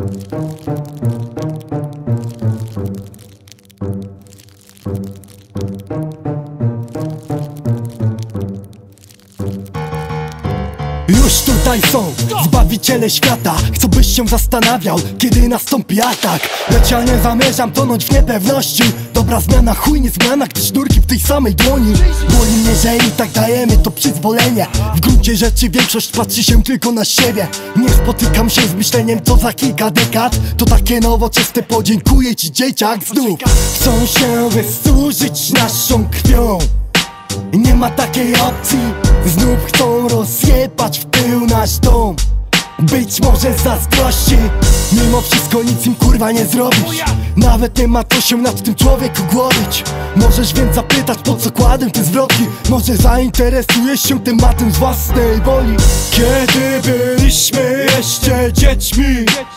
Już tutaj są zbawiciele świata. Chcą, byś się zastanawiał, kiedy nastąpi atak. Lecz ja nie zamierzam tonąć w niepewności. Dobra zmiana, chuj nie zmiana, gdy sznurki w tej samej dłoni. Boli mnie, że i tak dajemy to przyzwolenie. W gruncie rzeczy większość patrzy się tylko na siebie. Nie spotykam się z myśleniem, co za kilka dekad. To takie nowoczesne, podziękuję ci dzieciak znów. Chcą się wysłużyć naszą krwią. Nie ma takiej opcji. Znów chcą rozjebać w tył nasz dom. Być może zazdrości. Mimo wszystko nic im kurwa nie zrobisz. Nawet nie ma co się nad tym człowieku głowić. Możesz więc zapytać, po co kładę te zwrotki. Może zainteresujesz się tematem z własnej woli. Kiedy byliśmy jeszcze dziećmi,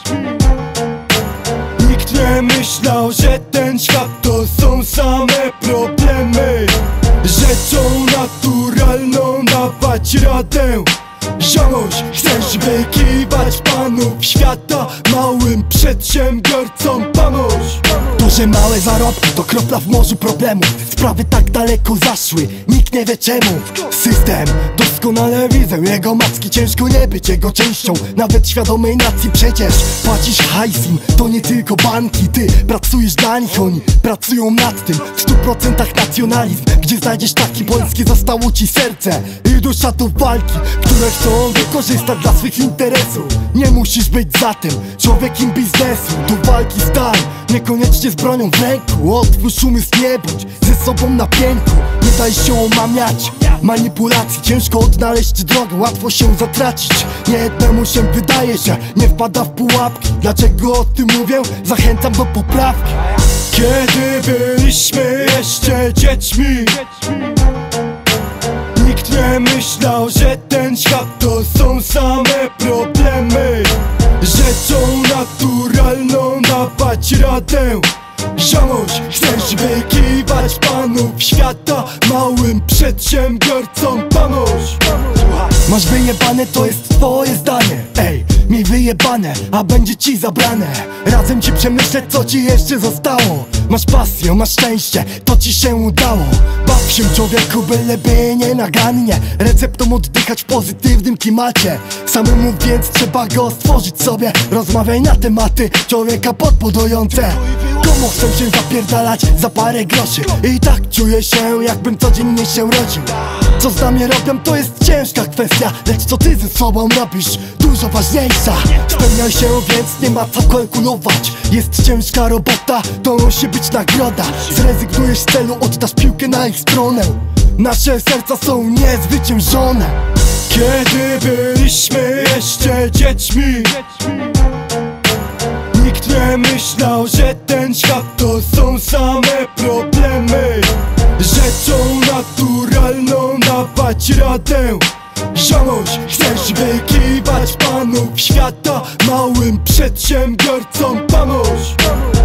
nikt nie myślał, że ten świat to są same problemy. Rzeczą naturalną dawać radę. Ziomuś, chcesz wykiwać panów świata, małym przedsiębiorcom pomóż. To, że małe zarobki to kropla w morzu problemów. Sprawy tak daleko zaszły, nikt nie wie czemu. System doskonale widzę, jego macki ciężko nie być jego częścią. Nawet świadomej nacji przecież płacisz hajsim. To nie tylko banki, ty pracujesz dla nich, oni pracują nad tym. W 100% nacjonalizm, gdzie znajdziesz taki polskie zostało ci serce i dusza do walki, które chcą wykorzystać dla swych interesów. Nie musisz być za tym człowiekiem biznesu. Do walki stań, niekoniecznie z bronią w ręku. Otwórz umysł, nie bądź ze sobą na pięku. Nie daj się omamiać manipulacji. Ciężko odnaleźć drogę, łatwo się zatracić. Niejednemu się wydaje, że nie wpada w pułapki. Dlaczego o tym mówię? Zachęcam do poprawki. Kiedy byliśmy jeszcze dziećmi, nikt nie myślał, że ten świat to są same problemy. Rzeczą naturalną dawać radę. Ziomuś, chcesz wykiwać panów świata, małym przedsiębiorcom pomóż. Masz wyjebane, to jest twoje zdanie. Ej, mi wyjebane, a będzie ci zabrane. Razem ci przemyśleć, co ci jeszcze zostało. Masz pasję, masz szczęście, to ci się udało. Baw się człowieku, byleby nie nagannie. Receptą oddychać w pozytywnym klimacie. Samemu więc trzeba go stworzyć sobie. Rozmawiaj na tematy człowieka podbudujące. Komu chcę się zapierdalać za parę groszy? I tak czuję się, jakbym codziennie się rodził. Co z nami robią, to jest ciężka kwestia, lecz co ty ze sobą robisz, dużo ważniejsza. Spełniaj się, więc nie ma co kalkulować. Jest ciężka robota, to musi być nagroda. Zrezygnujesz z celu, oddasz piłkę na ich stronę. Nasze serca są niezwyciężone. Kiedy byliśmy jeszcze dziećmi, nikt nie myślał, że ten świat to są same problemy. Rzeczą naturalną dawać radę. Ziomuś, chcesz wykiwać panów świata, małym przedsiębiorcom pomóż.